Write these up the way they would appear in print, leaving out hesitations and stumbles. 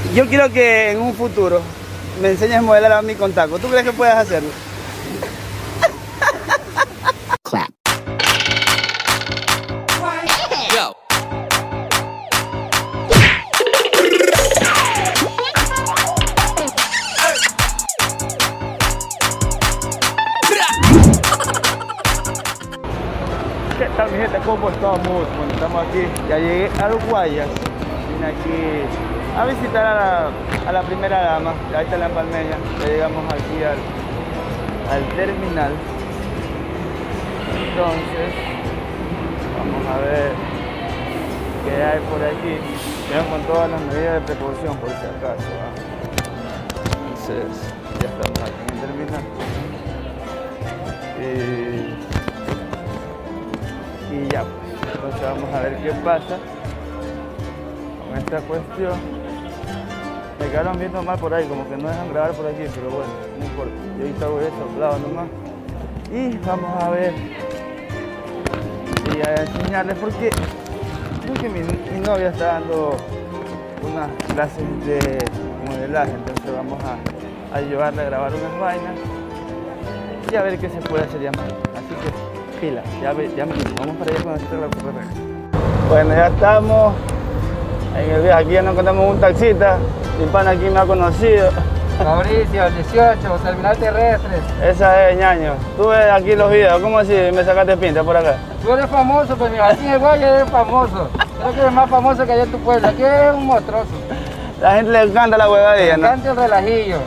Yo quiero que en un futuro me enseñes a modelar a mí con taco. ¿Tú crees que puedes hacerlo? Clap. Go. ¿Qué tal, mi gente? ¿Cómo estamos? Bueno, estamos aquí. Ya llegué a Los Guayas. Vine aquí a visitar a la primera dama. Ahí está la palmeña. Ya llegamos aquí al terminal. Entonces, vamos a ver qué hay por aquí. Vean con todas las medidas de precaución, por si acaso. Entonces, ya estamos aquí en el terminal. Y ya, pues, entonces vamos a ver qué pasa con esta cuestión. Me quedaron viendo mal por ahí, como que no dejan grabar por aquí, pero bueno, no importa. Yo ahorita voy a soplado nomás. Y vamos a ver y a enseñarles porque creo que mi novia está dando unas clases de modelaje, entonces vamos a ayudarle a grabar unas vainas y a ver qué se puede hacer ya más. Así que pila, ya vamos para allá con la correa. Bueno, ya estamos en el viaje. Aquí ya nos encontramos un taxista. Mi pana aquí me ha conocido. Mauricio, 18, terminal terrestre. Esa es, ñaño. Tú ves aquí los videos, ¿cómo así me sacaste pinta por acá? Tú eres famoso, pues mira, aquí en el Guaya eres famoso. Creo que eres más famoso que allá en tu pueblo. Aquí es un monstruoso. La gente le encanta la huevadilla, ¿no? Le encanta el relajillo.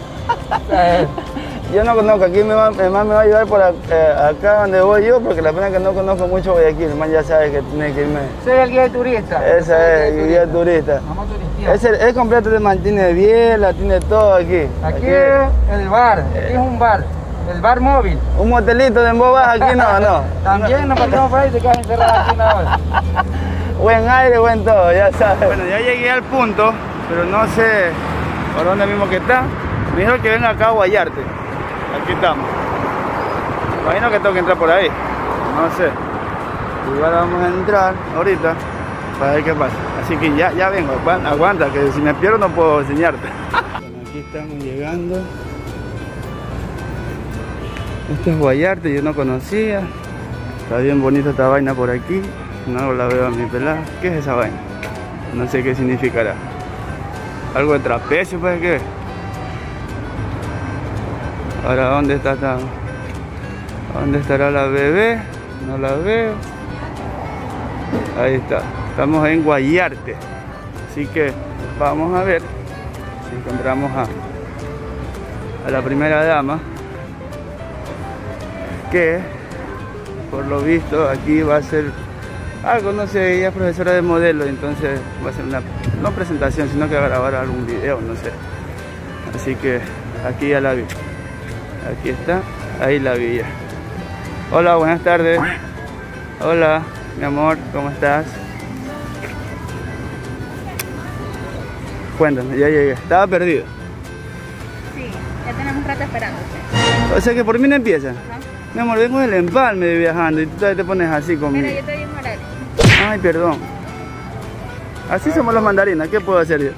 Yo no conozco, aquí mi mamá me va a ayudar por acá donde voy yo, porque la pena es que no conozco mucho Guayaquil, man ya sabe que tiene que irme. Soy el guía de turista. Esa es, el guía de turista. Vamos a turistear. Es completo, tiene biela, tiene todo aquí. Aquí es el bar, aquí es un bar, el bar móvil. Un motelito de embobas aquí no. También nos partimos por ahí y te quedas encerrado aquí una hora. Buen aire, buen todo, ya sabes. Bueno, ya llegué al punto, pero no sé por dónde mismo que está. Me dijeron que venga acá a Guayarte. Aquí estamos. Imagino que tengo que entrar por ahí. No sé. Igual vamos a entrar ahorita para ver qué pasa. Así que ya vengo. Aguanta, que si me pierdo no puedo enseñarte. Bueno, aquí estamos llegando. Esto es Guayarte, yo no conocía. Está bien bonita esta vaina por aquí. No la veo a mi pelada. ¿Qué es esa vaina? No sé qué significará. Algo de trapecio, pues, ¿qué? Ahora, ¿dónde está? ¿Dónde estará la bebé? No la veo. Ahí está. Estamos en Guayarte. Así que vamos a ver si encontramos a la primera dama. Que, por lo visto, aquí va a ser algo, no sé, ella es profesora de modelo, entonces va a ser una, no presentación, sino que va a grabar algún video, no sé. Así que aquí ya la vi. Aquí está, ahí la vi ya. Hola, buenas tardes. Hola, mi amor, ¿cómo estás? Cuéntame, ya llegué. Estaba perdido. Sí, ya tenemos un rato esperando. O sea que por mí no empieza. ¿No? Mi amor, vengo del empalme de viajando y tú todavía te pones así conmigo. Mira, yo te doy un horario. Ay, perdón. Así somos los mandarinas, ¿qué puedo hacer yo?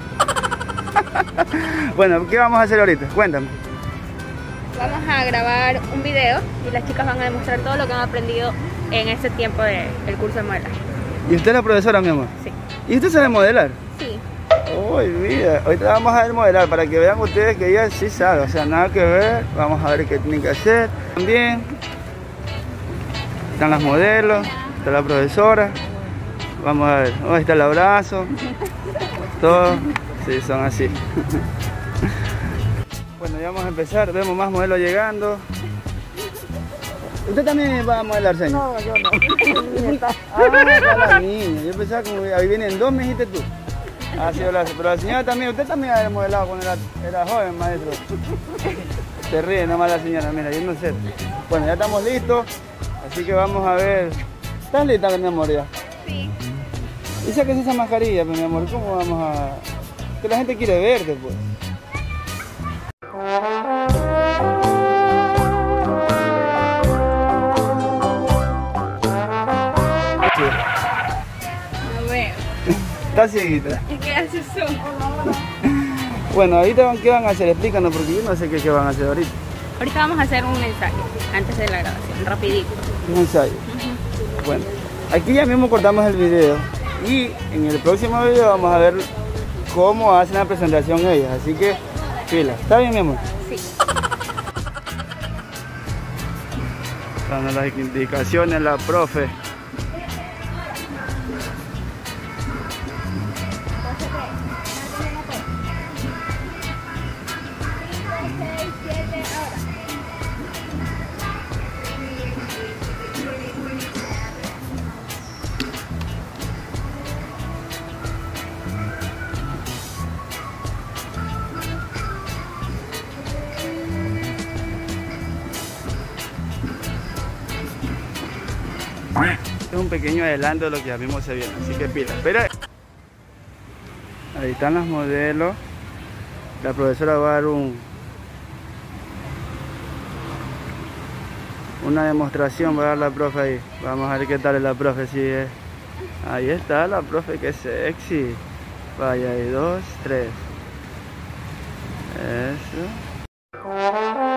Bueno, ¿qué vamos a hacer ahorita? Cuéntame. Vamos a grabar un video y las chicas van a demostrar todo lo que han aprendido en este tiempo del curso de modelaje. ¿Y usted es la profesora, mi amor? Sí. ¿Y usted sabe modelar? Sí. Uy, mira, ahorita vamos a ver modelar para que vean ustedes que ella sí sabe, o sea, nada que ver. Vamos a ver qué tienen que hacer. También están las modelos, está la profesora. Vamos a ver, ahí está el abrazo. Todo, sí, son así. Bueno, ya vamos a empezar, vemos más modelos llegando. ¿Usted también va a modelar, señor? No, yo no. Está la niña, yo pensaba que ahí vienen dos, me dijiste tú. Ah, sí, hola, pero la señora también, usted también había modelado cuando era joven, maestro. Se ríe nomás la señora, mira, yo no sé. Bueno, ya estamos listos, así que vamos a ver. ¿Estás lista, mi amor, ya? Sí. Y sáquese esa mascarilla, mi amor, ¿cómo vamos a...? Que la gente quiere verte, pues. No veo. Está cieguita. Es que hace zoom. Bueno, ahorita ¿qué van a hacer? Explícanos porque yo no sé qué van a hacer ahorita. Ahorita vamos a hacer un ensayo antes de la grabación, rapidito. Un ensayo. Bueno, aquí ya mismo cortamos el video y en el próximo video vamos a ver cómo hacen la presentación ellas. Así que, pila. ¿Está bien, mi amor? Sí. Dando las indicaciones la profe. Es un pequeño adelanto de lo que ya mismo se viene, así que pila. Pero ahí están las modelos. La profesora va a dar una demostración, va a dar la profe ahí. Vamos a ver qué tal es la profe, si es. Ahí está la profe, que sexy. Vaya, ahí 2, 3. Eso.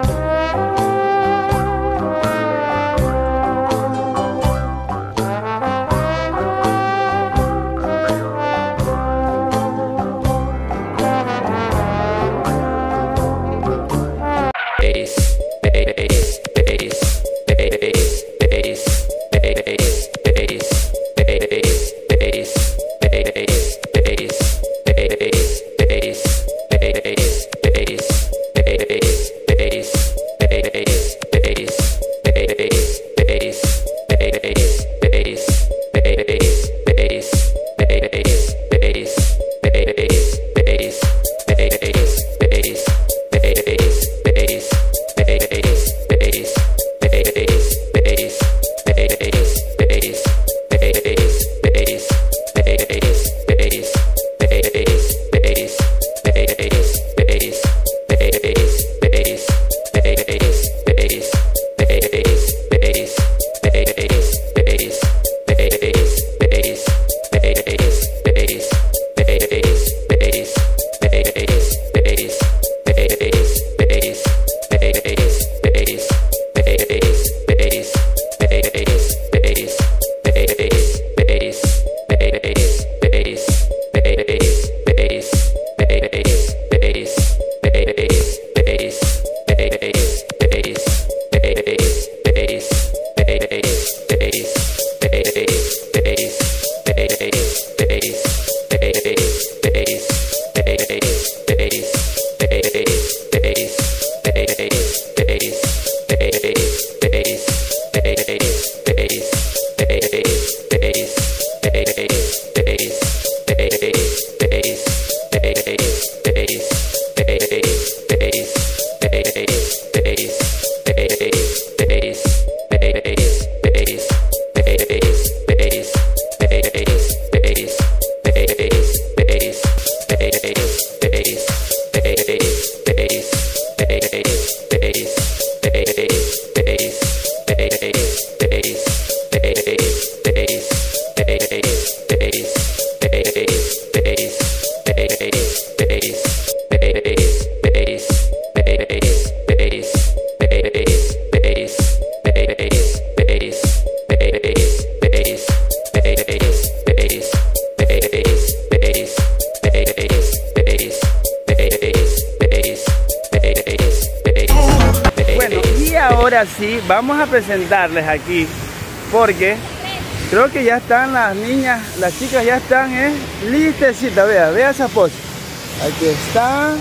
Ahora sí, vamos a presentarles aquí, porque creo que ya están las niñas, las chicas ya están listecitas. Vea esa pose. Aquí están,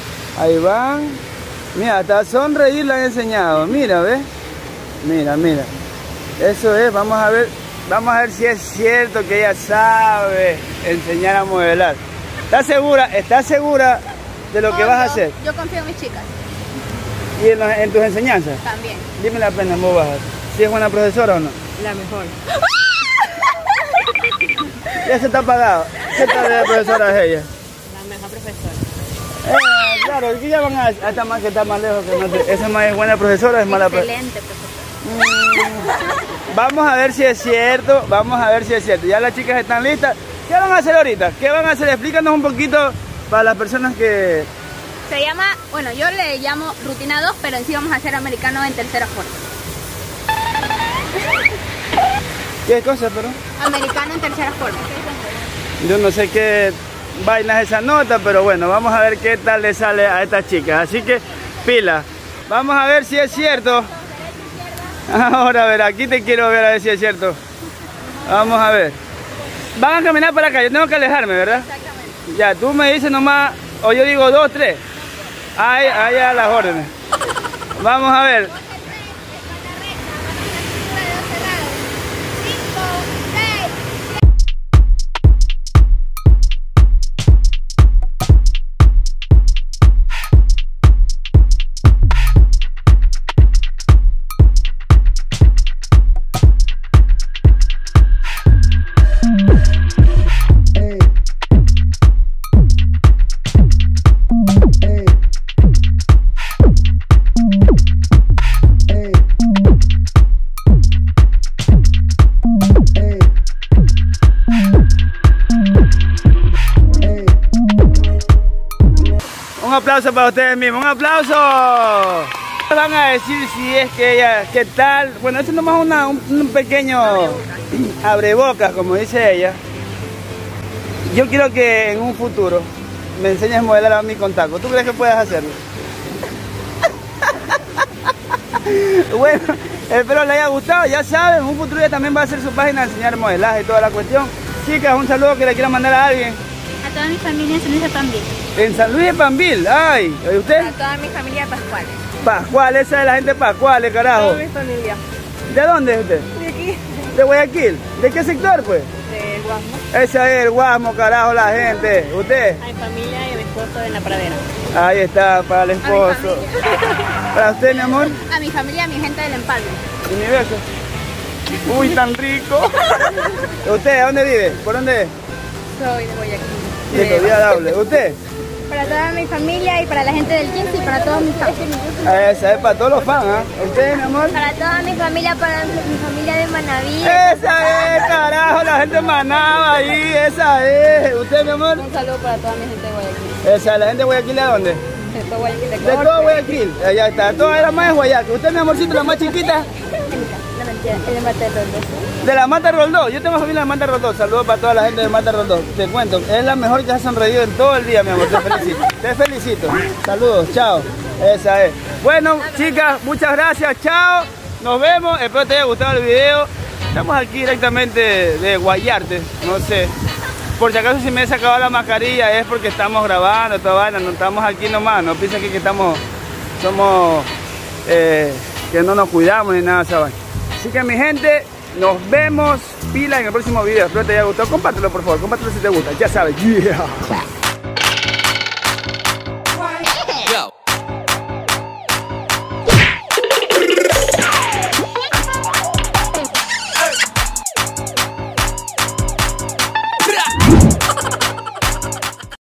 ahí van. Mira, hasta sonreír le han enseñado. Mira, ¿ves? Mira. Eso es, vamos a ver si es cierto que ella sabe enseñar a modelar. ¿Estás segura de lo que vas a hacer? Yo confío en mis chicas. ¿Y en tus enseñanzas? También. Dime la pena, vos vas. ¿Si es buena profesora o no? La mejor. Ya se está apagado. ¿Qué tal de profesora es ella? La mejor profesora. Claro, aquí ya van a estar más que está más lejos. Que no te... ¿Esa más es buena profesora o es mala profesora? Excelente profesora. Vamos a ver si es cierto, Ya las chicas están listas. ¿Qué van a hacer ahorita? ¿Qué van a hacer? Explícanos un poquito Para las personas que... Se llama, bueno, yo le llamo rutina 2, pero en sí vamos a hacer americano en tercera forma. ¿Qué cosa, pero? Americano en tercera forma. Yo no sé qué vaina es esa nota, pero bueno, vamos a ver qué tal le sale a estas chicas. Así que, pila. Vamos a ver si es cierto. Ahora, a ver, aquí te quiero ver a ver si es cierto. Vamos a ver. Van a caminar para acá, yo tengo que alejarme, ¿verdad? Exactamente. Ya, tú me dices nomás, o yo digo 2, 3. Ahí a las órdenes. Vamos a ver. Un aplauso para ustedes mismos, un aplauso. Van a decir si es que ella, qué tal. Bueno, esto nomás un pequeño abrebocas, como dice ella. Yo quiero que en un futuro me enseñes a modelar a mi contacto. ¿Tú crees que puedas hacerlo? Bueno, espero les haya gustado. Ya saben, en un futuro ella también va a hacer su página de enseñar modelaje y toda la cuestión. Chicas, un saludo que le quieran mandar a alguien. A toda mi familia en San Luis de Pambil. En San Luis de Pambil, ay, ¿y usted? A toda mi familia Pascual. Pascual, esa es la gente Pascual, carajo. Toda mi familia. ¿De dónde es usted? De aquí. De Guayaquil. ¿De qué sector, pues? De Guasmo. Esa es el Guasmo, carajo, la gente. ¿Usted? A mi familia y a mi esposo en la pradera. Ahí está, para el esposo. ¿Para usted, mi amor? A mi familia, a mi gente del Empalme. ¿Y mi beso? Uy, tan rico. ¿Usted a dónde vive? ¿Por dónde es? Soy de Guayaquil. De Vía Doble. ¿Usted? Para toda mi familia y para la gente del 15 y para todos mis fans. Esa es para todos los fans, ¿ah? ¿Usted, mi amor? Para toda mi familia, para mi familia de Manaví. Esa es, carajo, la gente manaba ahí, esa es. ¿Usted, mi amor? Un saludo para toda mi gente de Guayaquil. Esa, la gente de Guayaquil, ¿de dónde? De todo Guayaquil. De todo Guayaquil. Allá está, toda la más de Guayaquil. ¿Usted, mi amorcito, la más chiquita? No, mentira, el de Mata de Roldós. De la Mata Roldós. Yo tengo familia de Mata Roldós. Saludos para toda la gente de Mata Roldós. Te cuento, es la mejor que ha sonreído en todo el día, mi amor. Te felicito. Te felicito. Saludos, chao. Esa es. Bueno, chicas, muchas gracias. Chao. Nos vemos. Espero te haya gustado el video. Estamos aquí directamente de Guayarte. No sé. Por si acaso si me he sacado la mascarilla es porque estamos grabando, toda vaina. No estamos aquí nomás. No piensen que somos que no nos cuidamos ni nada de esa vaina. Así que mi gente, nos vemos pila en el próximo video. Espero te haya gustado. Compártelo por favor, compártelo si te gusta. Ya sabes. Yeah.